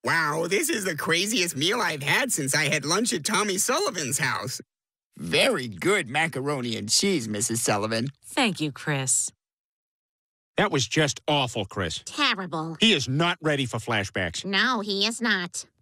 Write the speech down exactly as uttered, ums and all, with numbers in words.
Wow, this is the craziest meal I've had since I had lunch at Tommy Sullivan's house. Very good macaroni and cheese, Missus Sullivan. Thank you, Chris. That was just awful, Chris. Terrible. He is not ready for flashbacks. No, he is not.